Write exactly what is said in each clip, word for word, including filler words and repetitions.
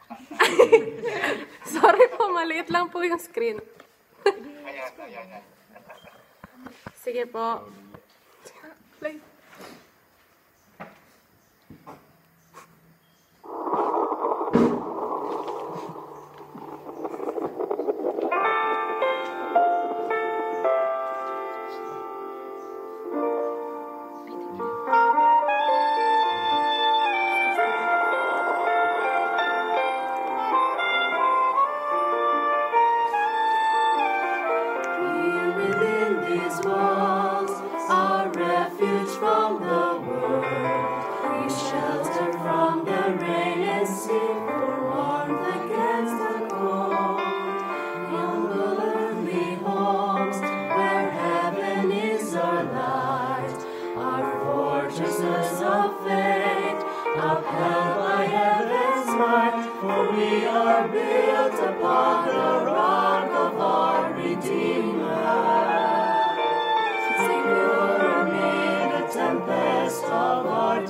Sorry po, maliit lang po yung screen. Ayan, ayan, ayan. Sige po. Play. Walls, our refuge from the world. We shelter from the rain and seek for warmth against the cold. Humble earthly homes, where heaven is our light, our fortresses of faith, upheld by heaven's might. For we are built upon the rock of our Redeemer. Tempest of our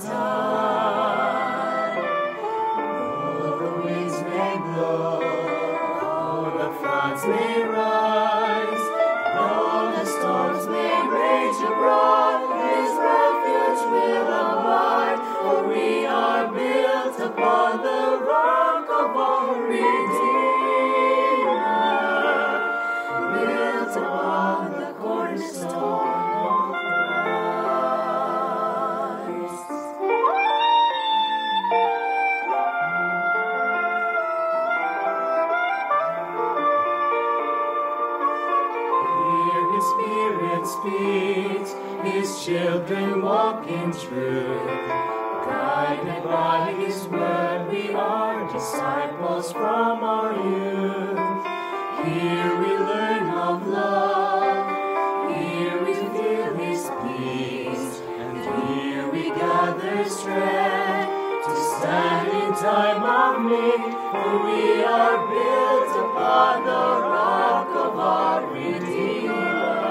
time. Though the winds may blow, though the floods may rise, though the storms may rage abroad, His refuge will abide. For we are built upon the rock of our Redeemer, built upon the cornerstone. Spirit speaks, His children walk in truth. Guided by His word, we are disciples from our youth. Here we learn of love, here we feel His peace, and here we gather strength to stand in time of need. For we are built upon the rock of our Redeemer.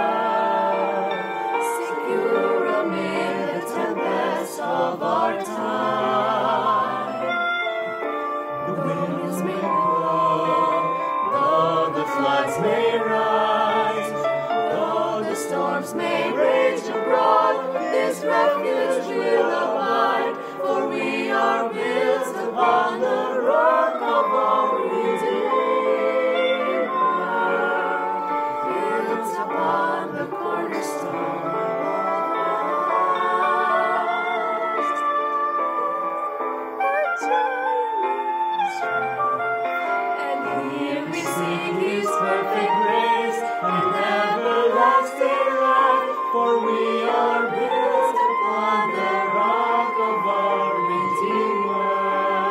Of our time, the winds may blow, though the floods may rise, though the storms may rage abroad, This refuge will abide. For we are built upon the rock of our Redeemer, built upon the cornerstone. For we are built upon the rock of our Redeemer,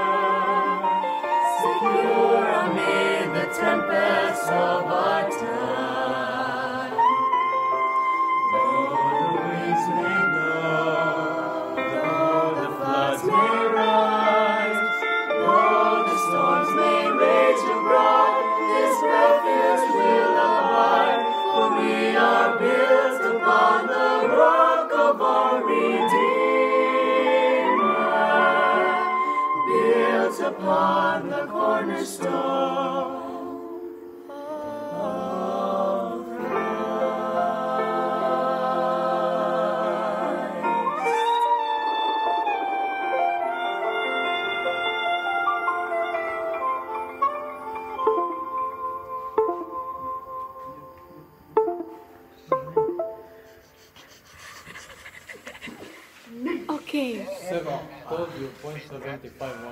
secure amid the tempests of our time. Though the winds may blow, though the floods may rise, though the storms may rage abroad, This refuge will abide. For we are built upon the rock of our Redeemer, built upon the cornerstone of Okay. seven, told you, point seventy-five.